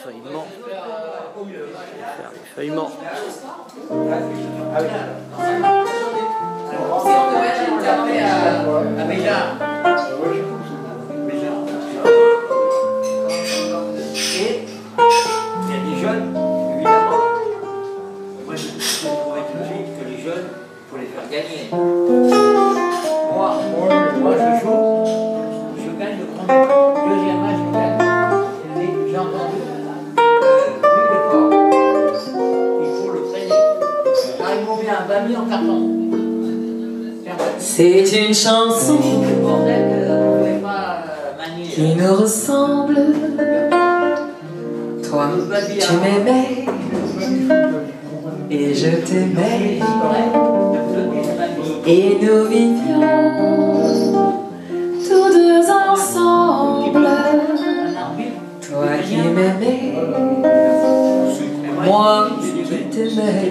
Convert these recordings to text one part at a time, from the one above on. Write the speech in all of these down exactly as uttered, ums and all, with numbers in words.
feuillement. Faire du feuillement. Et il y a des jeunes, évidemment. Moi, je trouvais tout de suite que les jeunes, il faut les faire gagner. Moi, moi je joue, je gagne le premier. Deuxième match, je gagne. Et j'ai entendu, euh, lui, l'effort. Il faut le freiner. Là, ils m'ont mis un bami en carton. C'est une chanson Le bordel que vous ne pouvez pas manier. qui nous ressemble. Toi, tu m'aimais et je t'aimais. Et nous vivions tous deux ensemble. Toi qui m'aimais, moi qui t'aimais.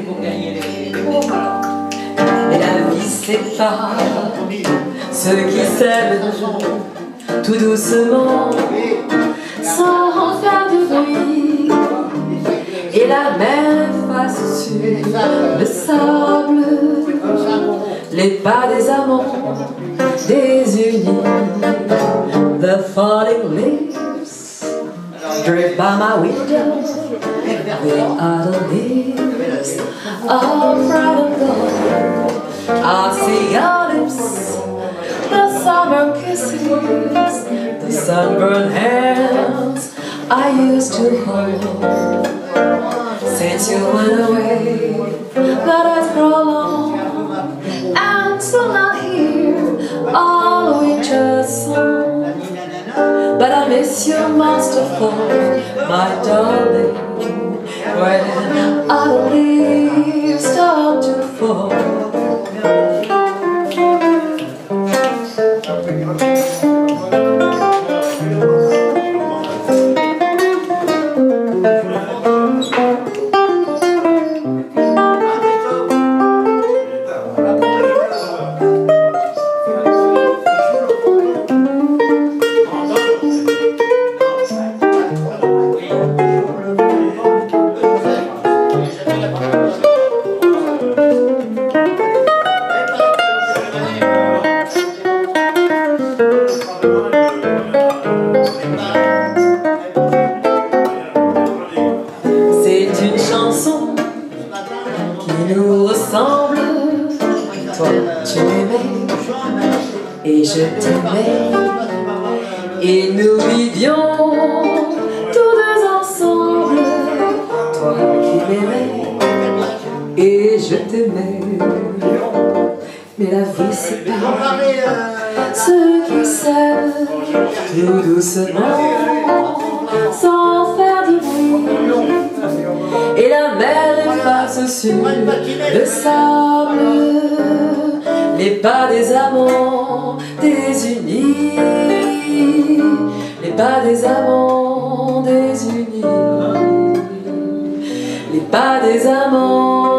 Et la vie sépare ceux qui s'aiment tout doucement, sans faire de bruit. Et la mer efface sur le sable les pas des amants désunis. The falling leaves drip by my window. They are the leaves of red and gold. I see your lips, the summer kisses, the sunburned hands I used to hold. Since you went away, that has grown long, and still not hear all winter's song. But I miss you most of all, my darling, when our leaves start to fall. C'est une chanson qui nous ressemble. Toi, tu m'aimais et je t'aimais. Et nous vivions tous deux ensemble. Toi qui m'aimais et je t'aimais. Mais la vie sépare ceux qui s'aiment tout doucement, sans faire de bruit. Et la mer efface sur le sable les pas des amants désunis. Les pas des amants désunis. Les pas des amants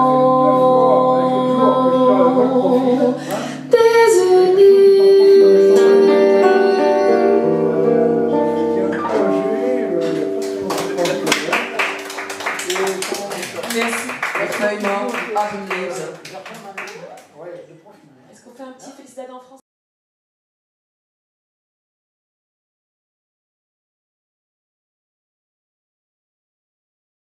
désunis. Merci. Est-ce qu'on fait un petit félicitateur en français?